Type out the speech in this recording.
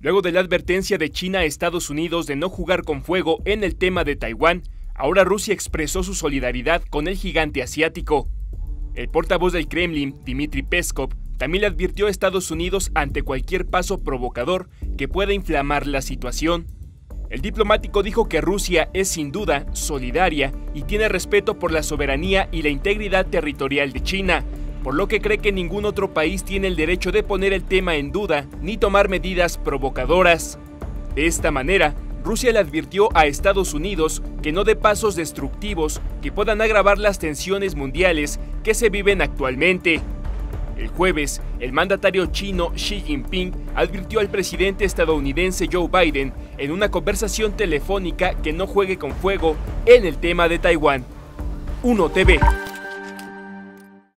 Luego de la advertencia de China a Estados Unidos de no jugar con fuego en el tema de Taiwán, ahora Rusia expresó su solidaridad con el gigante asiático. El portavoz del Kremlin, Dmitry Peskov, también le advirtió a Estados Unidos ante cualquier paso provocador que pueda inflamar la situación. El diplomático dijo que Rusia es sin duda solidaria y tiene respeto por la soberanía y la integridad territorial de China, por lo que cree que ningún otro país tiene el derecho de poner el tema en duda ni tomar medidas provocadoras. De esta manera, Rusia le advirtió a Estados Unidos que no dé pasos destructivos que puedan agravar las tensiones mundiales que se viven actualmente. El jueves, el mandatario chino Xi Jinping advirtió al presidente estadounidense Joe Biden en una conversación telefónica que no juegue con fuego en el tema de Taiwán. 1TV.